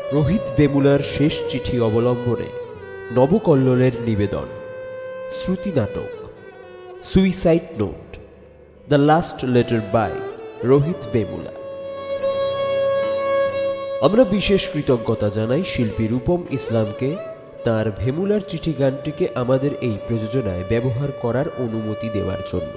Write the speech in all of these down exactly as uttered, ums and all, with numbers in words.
রোহিত ভেমুলার শেষ চিঠি অবলম্বনে নবকল্লোলের নিবেদন শ্রুতি নাটক suicide note, the last letter by Rohith Vemula. আমরা বিশেষ কৃতজ্ঞতা জানাই শিল্পী রূপম ইসলামকে তার ভেমুলার চিঠি গানটিকে আমাদের এই প্রযোজনায় ব্যবহার করার অনুমতি দেওয়ার জন্য।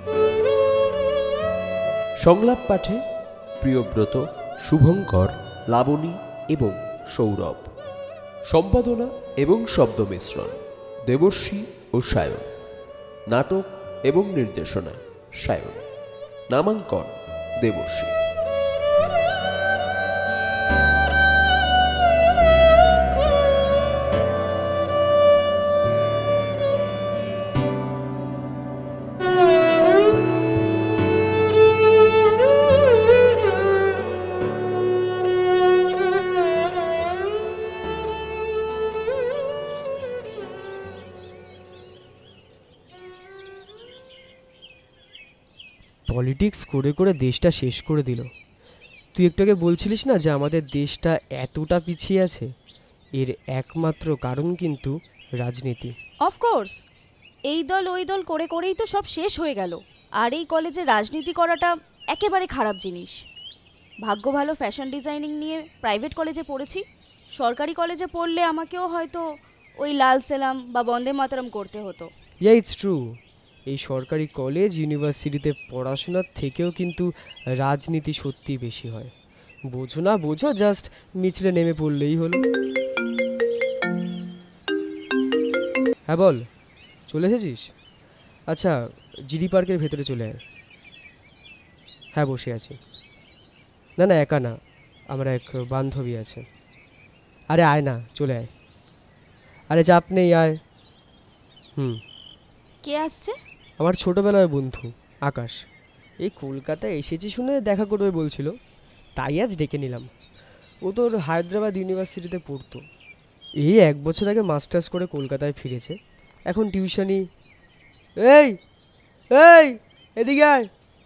সংলাপ পাঠে প্রিয়ব্রত, শুভঙ্কর, লাবণী এবং সৌরভ। সম্পাদনা এবং শব্দ মিশ্রণ দেবর্ষী ও সায়ন। নাটক এবং নির্দেশনা সায়ন। নামাঙ্কন দেবর্ষী। পলিটিক্স করে করে দেশটা শেষ করে দিল। তুই একটু আগে বলছিলিস না যে আমাদের দেশটা এতটা পিছিয়ে আছে, এর একমাত্র কারণ কিন্তু রাজনীতি। অফকোর্স, এই দল ওই দল করে করেই তো সব শেষ হয়ে গেল। আর এই কলেজে রাজনীতি করাটা একেবারে খারাপ জিনিস। ভাগ্য ভালো ফ্যাশন ডিজাইনিং নিয়ে প্রাইভেট কলেজে পড়েছি। সরকারি কলেজে পড়লে আমাকেও হয়তো ওই লাল সেলাম বা বন্দে মাতরম করতে হতো। Yeah, it's true. এই সরকারি কলেজ ইউনিভার্সিটিতে পড়াশোনার থেকেও কিন্তু রাজনীতি সত্যি বেশি হয়। বোঝো না বোঝো, জাস্ট মিছিলে নেমে পড়লেই হলো। হ্যাঁ বল, চলে এসেছিস? আচ্ছা, জিডি পার্কের ভেতরে চলে আয়। হ্যাঁ, বসে আছি। না না, একা না, আমার এক বান্ধবী আছে। আরে আয় না, চলে আয়। আরে চাপ নেই, আয়। হুম, কে আসছে? আমার ছোটোবেলার বন্ধু আকাশ। এই কলকাতায় এসেছি শুনে দেখা করবে বলছিল, তাই আজ ডেকে নিলাম। ও তোর হায়দ্রাবাদ ইউনিভার্সিটিতে পড়তো। এই এক বছর আগে মাস্টার্স করে কলকাতায় ফিরেছে। এখন টিউশনি। এই এই এদিকে আয়।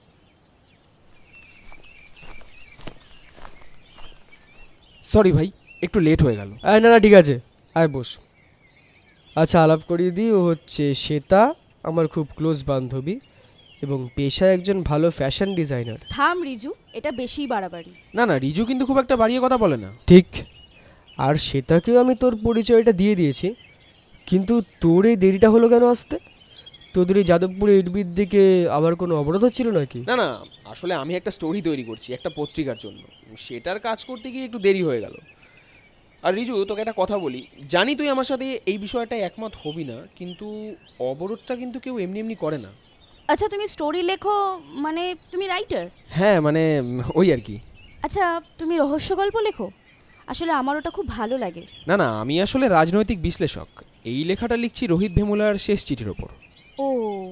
সরি ভাই, একটু লেট হয়ে গেল। আয় না না, ঠিক আছে, আয় বস। আচ্ছা, আলাপ করিয়ে দিই, ও হচ্ছে শ্বেতা, আমার খুব ক্লোজ বান্ধবী এবং পেশায় একজন ভালো ফ্যাশন ডিজাইনার। থাম রিজু, এটা বেশি বাড়াবাড়ি। না না, রিজু কিন্তু খুব একটা বাড়িয়ে কথা বলে না। ঠিক। আর শ্বেতাকেও আমি তোর পরিচয়টা দিয়ে দিয়েছি, কিন্তু তোর এই দেরিটা হলো কেন আসতে? তোদের এই যাদবপুরে এডবির দিকে আবার কোনো অবরোধ হচ্ছিল নাকি? না না, আসলে আমি একটা স্টোরি তৈরি করছি একটা পত্রিকার জন্য, সেটার কাজ করতে গিয়ে একটু দেরি হয়ে গেল। আর রিজু, তোকে একটা কথা বলি, জানি তুই আমার সাথে এই বিষয়টা একমত হবি না, কিন্তু অবরোধটা কিন্তু কেউ এমনি এমনি করে না। আচ্ছা, তুমি স্টোরি লেখো মানে তুমি রাইটার? হ্যাঁ, মানে ওই আর কি। আচ্ছা, তুমি রহস্য গল্প লেখো? আসলে আমার ওটা খুব ভালো লাগে। না না, আমি আসলে রাজনৈতিক বিশ্লেষক। এই লেখাটা লিখছি রোহিত ভেমুলার শেষ চিঠির ওপর। ও,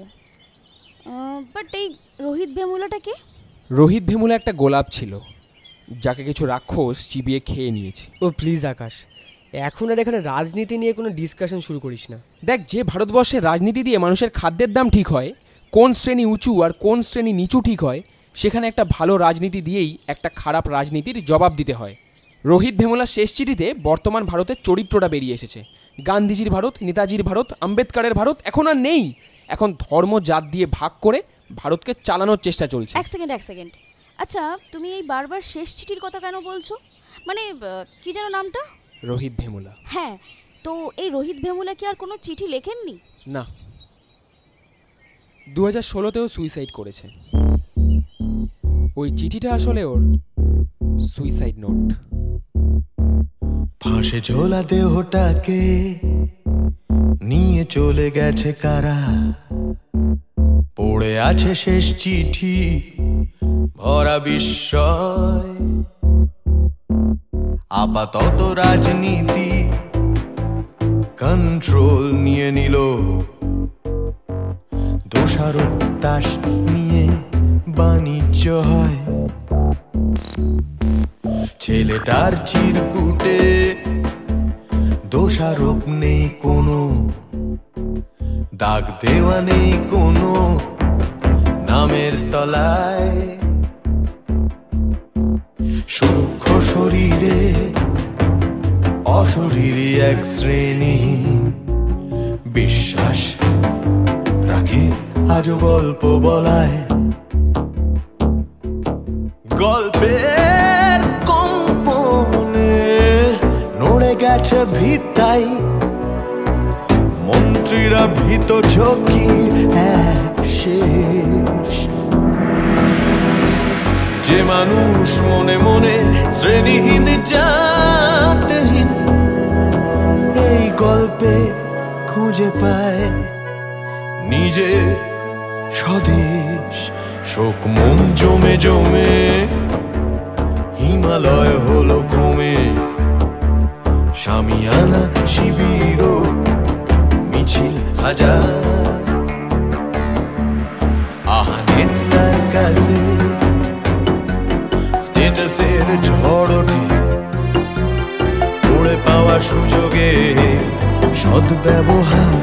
বাট এই রোহিত ভেমুলাটা কে? রোহিত ভেমুলা একটা গোলাপ ছিল, যাকে কিছু রাক্ষস চিবিয়ে খেয়ে নিয়েছে। ও প্লিজ আকাশ, এখন আর এখানে রাজনীতি নিয়ে কোনো ডিসকাশন শুরু করিস না। দেখ, যে ভারতবর্ষে রাজনীতি দিয়ে মানুষের খাদ্যের দাম ঠিক হয়, কোন শ্রেণী উঁচু আর কোন শ্রেণী নিচু ঠিক হয়, সেখানে একটা ভালো রাজনীতি দিয়েই একটা খারাপ রাজনীতির জবাব দিতে হয়। রোহিত ভেমুলার শেষ চিঠিতে বর্তমান ভারতের চরিত্রটা বেরিয়ে এসেছে। গান্ধীজির ভারত, নেতাজির ভারত, আম্বেদকরের ভারত এখন আর নেই। এখন ধর্ম জাত দিয়ে ভাগ করে ভারতকে চালানোর চেষ্টা চলছে। এক সেকেন্ড এক সেকেন্ড আচ্ছা, তুমি এই বারবার শেষ চিঠির কথা কেন বলছো? মানে কি যেন নামটা? রোহিত ভেমুলা। হ্যাঁ, তো এই রোহিত ভেমুলা কি আর কোনো চিঠি লেখেননি? না, দু হাজার ষোলোতেও সুইসাইড করেছে। ওই চিঠিটা আসলে ওর সুইসাইড নোট। ফাঁসে ঝোলা দেহটাকে নিয়ে চলে গেছে কারা, পড়ে আছে শেষ চিঠি ভরা বিস্ময়। আপাতত রাজনীতি কন্ট্রোল নিয়ে নিল, দোষারোপ তাস নিয়ে বাণিজ্য হয়। ছেলেটার চিরকুটে দোষারোপ নেই কোনো, দাগ দেওয়া নেই কোনো নামের তলায়। সূক্ষ্ম শরীরে শরীরই এক শ্রেণী বিশ্বাস রাখে আজও গল্প বলায় গল্পের কম্পনে নড়ে গেছে ভিতাই মন্ত্রীরা ভীত ঝক্কির এক শেষ যে মানুষ মনে মনে শ্রেণীহীন জাতহীন এই গল্পে খুঁজে পায় নিজের স্বদেশ শোক মন জমে জমে হিমালয় হলো ক্রমে শামিয়ানা শিবির মিছিল হাজার আহানের সার্কাসে স্ট্যাটাসের ঝড় ওঠে পড়ে পাওয়া সুযোগে সদ্ব্যবহার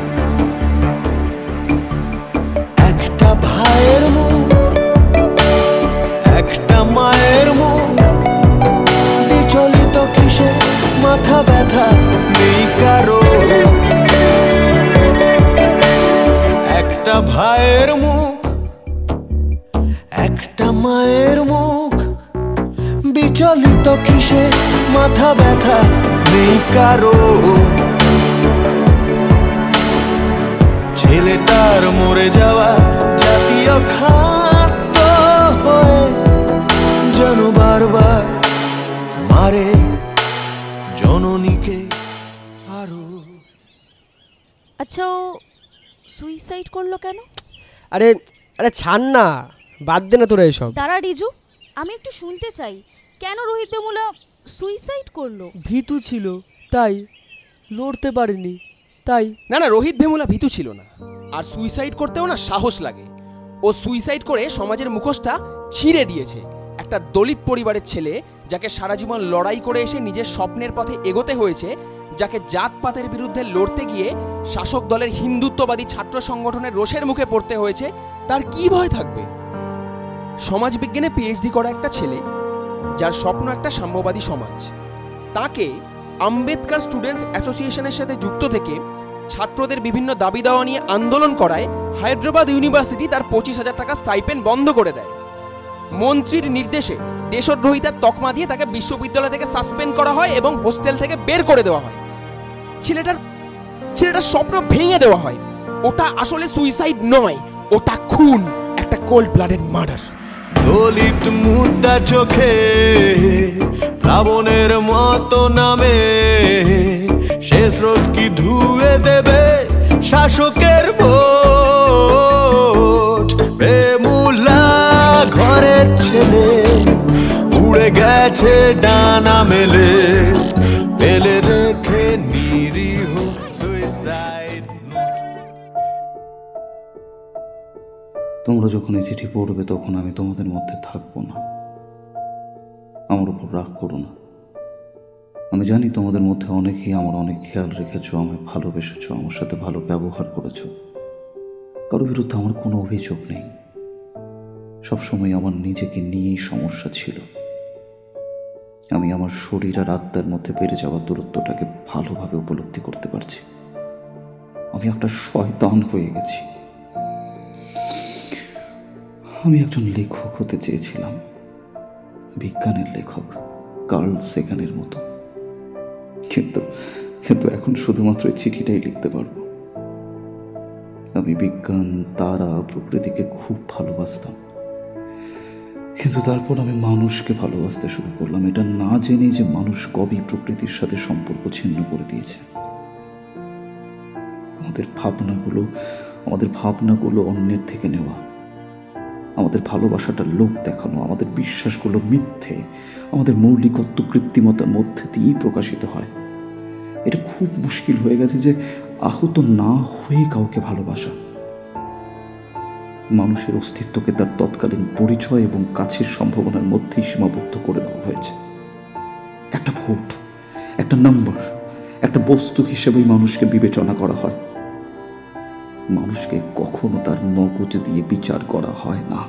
একটা ভাইয়ের মুখ একটা মায়ের মুখ বিচলিত কিসে মাথা ব্যথা নেই কারো একটা ভাইয়ের মুখ একটা মায়ের মুখ বিচলিত কিসে মাথা ব্যথা নেই কারো ছেলেটার মরে যাওয়া জাতীয় খাদ্য হয়ে যেন বারবার মারে জননীকে আরো। আচ্ছা ও সুইসাইড করলো কেন? আরে আরে ছাড় না, বাদ দে না তোরা এসব। দাঁড়া রিজু, আমি একটু শুনতে চাই কেন রোহিত বেমুলা সুইসাইড করলো। ভীতু ছিল তাই, লড়তে পারেনি তাই। না না, রোহিত ভেমুলা ভীতু ছিল না, আর সুইসাইড করতেও না সাহস লাগে। ও সুইসাইড করে সমাজের মুখোশটা ছিঁড়ে দিয়েছে। একটা দলিত পরিবারের ছেলে, যাকে সারা জীবন লড়াই করে এসে নিজের স্বপ্নের পথে এগোতে হয়েছে, যাকে জাতপাতের বিরুদ্ধে লড়তে গিয়ে শাসক দলের হিন্দুত্ববাদী ছাত্র সংগঠনের রোষের মুখে পড়তে হয়েছে, তার কি ভয় থাকবে? সমাজবিজ্ঞানে পিএইচডি করা একটা ছেলে, যার স্বপ্ন একটা সাম্যবাদী সমাজ, তাকে আম্বেদকর স্টুডেন্টস অ্যাসোসিয়েশনের সাথে যুক্ত থেকে ছাত্রদের বিভিন্ন দাবি দাওয়া নিয়ে আন্দোলন করায় হায়দ্রাবাদ ইউনিভার্সিটি তার পঁচিশ হাজার টাকা স্টাইপেন্ড বন্ধ করে দেয়। মন্ত্রীর নির্দেশে দেশদ্রোহিতার তকমা দিয়ে তাকে বিশ্ববিদ্যালয় থেকে সাসপেন্ড করা হয় এবং হোস্টেল থেকে বের করে দেওয়া হয়। ছেলেটার ছেলেটার স্বপ্ন ভেঙে দেওয়া হয়। ওটা আসলে সুইসাইড নয়, ওটা খুন, একটা কোল্ড ব্লাডেড মার্ডার। দলিত মুদ্রা চোখে প্লাবনের মতো নামে সে স্রোত কি ধুয়ে দেবে শাসকের ভোট। বেমুলা ঘরের ছেলে উড়ে গেছে ডানা মেলে, পেলে রেখে নিরীহ সুইসাইড নোট। তোমরা যখন এই চিঠি পড়বে তখন আমি তোমাদের মধ্যে থাকবো না। আমার উপর রাগ করো না। আমি জানি তোমাদের মধ্যে অনেকেই আমার অনেক খেয়াল রেখেছো, আমায় ভালোবেসেছো, আমার সাথে ভালো ব্যবহার করেছো। কারো বিরুদ্ধে আমার কোনো অভিযোগ নেই। সবসময় আমার নিজেকে নিয়েই সমস্যা ছিল। আমি আমার শরীর আর আত্মার মধ্যে বেড়ে যাওয়া দূরত্বটাকে ভালোভাবে উপলব্ধি করতে পারছি। আমি একটা শয়তান হয়ে গেছি। আমি একজন লেখক হতে চেয়েছিলাম, বিজ্ঞানের লেখক, কার্ল সেগানের মতো। কিন্তু কিন্তু এখন শুধুমাত্র চিঠিটাই লিখতে পারবো। আমি বিজ্ঞান, তারা, প্রকৃতিকে খুব ভালোবাসতাম, কিন্তু তারপর আমি মানুষকে ভালোবাসতে শুরু করলাম, এটা না জেনে যে মানুষ কবি প্রকৃতির সাথে সম্পর্ক ছিন্ন করে দিয়েছে। আমাদের ভাবনাগুলো আমাদের ভাবনাগুলো অন্যের থেকে নেওয়া, আমাদের ভালোবাসাটা লোক দেখানো, আমাদের বিশ্বাসগুলো মিথ্যে, আমাদের মৌলিকত্ব কৃত্রিমতার মধ্যে দিয়েই প্রকাশিত হয়। এটা খুব মুশকিল হয়ে গেছে যে আহত না হয়ে কাউকে ভালোবাসা। মানুষের অস্তিত্বকে তার তৎকালীন পরিচয় এবং কাছের সম্ভাবনার মধ্যেই সীমাবদ্ধ করে দেওয়া হয়েছে। একটা ভোট, একটা নাম্বার, একটা বস্তু হিসেবেই মানুষকে বিবেচনা করা হয়। মানুষকে কখনো তার মগজ দিয়ে বিচার করা হয় না।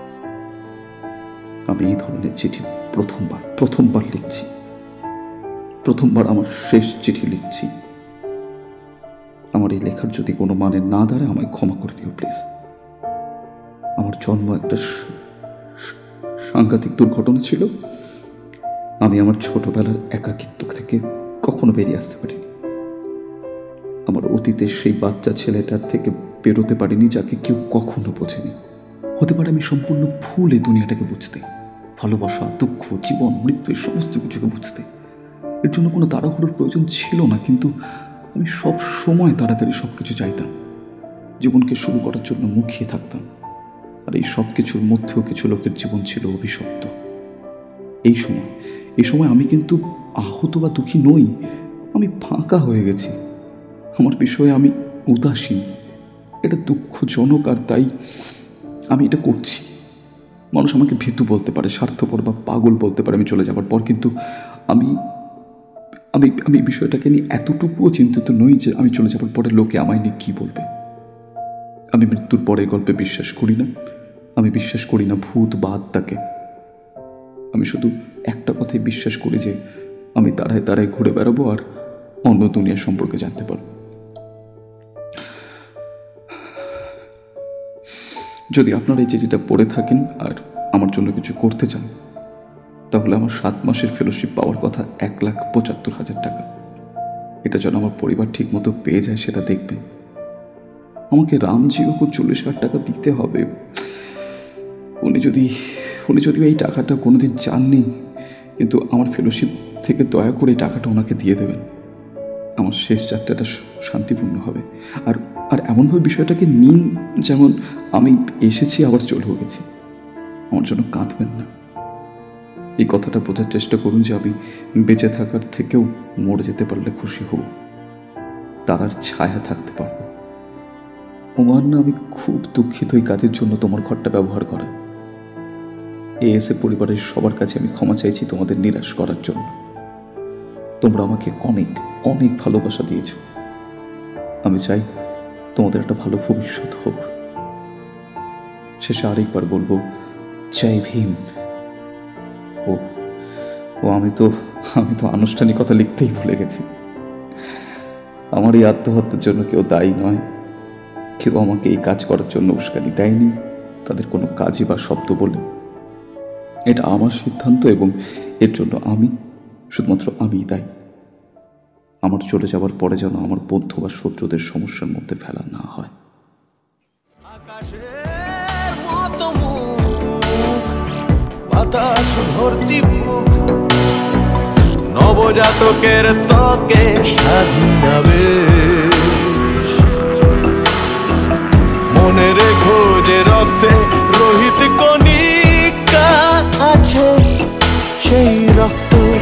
আমি এই ধরনের চিঠি প্রথমবার প্রথমবার লিখছি। প্রথমবার আমার শেষ চিঠি লিখছি। আমার এই লেখার যদি কোনো মানে না দাঁড়ায় আমায় ক্ষমা করে দিও প্লিজ। আমার জন্ম একটা সাংঘাতিক দুর্ঘটনা ছিল। আমি আমার ছোটবেলার একাকিত্ব থেকে কখনো বেরিয়ে আসতে পারিনি। আমার অতীতের সেই বাচ্চা ছেলেটার থেকে বেরোতে পারিনি যাকে কেউ কখনো বোঝেনি। হতে পারে আমি সম্পূর্ণ ভুল এই দুনিয়াটাকে বুঝতে, ভালোবাসা, দুঃখ, জীবন, মৃত্যু, সমস্ত কিছুকে বুঝতে। এর জন্য কোনো তাড়াহুড়োর প্রয়োজন ছিল না, কিন্তু আমি সব সময় তাড়াতাড়ি সব কিছু চাইতাম। জীবনকে শুরু করার জন্য মুখিয়ে থাকতাম। আর এই সব কিছুর মধ্যেও কিছু লোকের জীবন ছিল অভিশপ্ত। এই সময় এই সময় আমি কিন্তু আহত বা দুঃখী নই, আমি ফাঁকা হয়ে গেছি। আমার বিষয়ে আমি উদাসীন। এটা দুঃখজনক, আর তাই আমি এটা করছি। মানুষ আমাকে ভীতু বলতে পারে, স্বার্থপর বা পাগল বলতে পারে আমি চলে যাবার পর, কিন্তু আমি আমি আমি বিষয়টাকে নিয়ে এতটুকুও চিন্তিত নই যে আমি চলে যাবার পরে লোকে আমায় নিয়ে কী বলবে। আমি মৃত্যুর পরে গল্পে বিশ্বাস করি না। আমি বিশ্বাস করি না ভূত বা আত্মাকে। আমি শুধু একটা কথাই বিশ্বাস করি যে আমি তারায় তারায় ঘুরে বেড়াবো আর অন্য দুনিয়া সম্পর্কে জানতে পারবো। যদি আপনারা এই চিঠিটা পড়ে থাকেন আর আমার জন্য কিছু করতে চান, তাহলে আমার সাত মাসের ফেলোশিপ পাওয়ার কথা এক লাখ পঁচাত্তর হাজার টাকা। এটা যেন আমার পরিবার ঠিক মতো পেয়ে যায় সেটা দেখবেন। আমাকে রামজিওকে চল্লিশ হাজার টাকা দিতে হবে। উনি যদি উনি যদিও এই টাকাটা কোনোদিন চাননি, কিন্তু আমার ফেলোশিপ থেকে দয়া করে এই টাকাটা ওনাকে দিয়ে দেবেন। আমার শেষ যাত্রাটা শান্তিপূর্ণ হবে। আর আর এমনভাবে বিষয়টাকে নিন যেমন আমি এসেছি আবার চলেও গেছি। আমার জন্য কাঁদবেন না। এই কথাটা বোঝার চেষ্টা করুন যে আমি বেঁচে থাকার থেকেও মরে যেতে পারলে খুশি হব, তারার ছায়া থাকতে পারবো। ওমান না, আমি খুব দুঃখিত এই কাজের জন্য তোমার ঘরটা ব্যবহার করা। এএসএ পরিবারের সবার কাছে আমি ক্ষমা চাইছি তোমাদের নিরাশ করার জন্য। তোমরা আমাকে অনেক অনেক ভালোবাসা দিয়েছ। আমি চাই তোমাদের একটা ভালো ভবিষ্যৎ হোক। শেষে আরেকবার বলবো, জয় ভীম। ও ও আমি তো আমি তো আনুষ্ঠানিকতা লিখতেই ভুলে গেছি। আমার এই আত্মহত্যার জন্য কেউ দায়ী নয়। কেউ আমাকে এই কাজ করার জন্য উস্কানি দেয়নি তাদের কোনো কাজই বা শব্দ বলে। এটা আমার সিদ্ধান্ত এবং এর জন্য আমি, শুধুমাত্র আমিই দায়ী। আমার চলে যাবার পরে যেন আমার বন্ধু বা শত্রুদের সমস্যার মধ্যে ফেলা না হয়। আকাশের মতো মুখ, বাতাস ভর্তি বুক, নবজাতকের ত্বকে স্বাধীন আবেশ। মনে রেখো যে রক্তে রোহিত কণিকা আছে, সেই রক্ত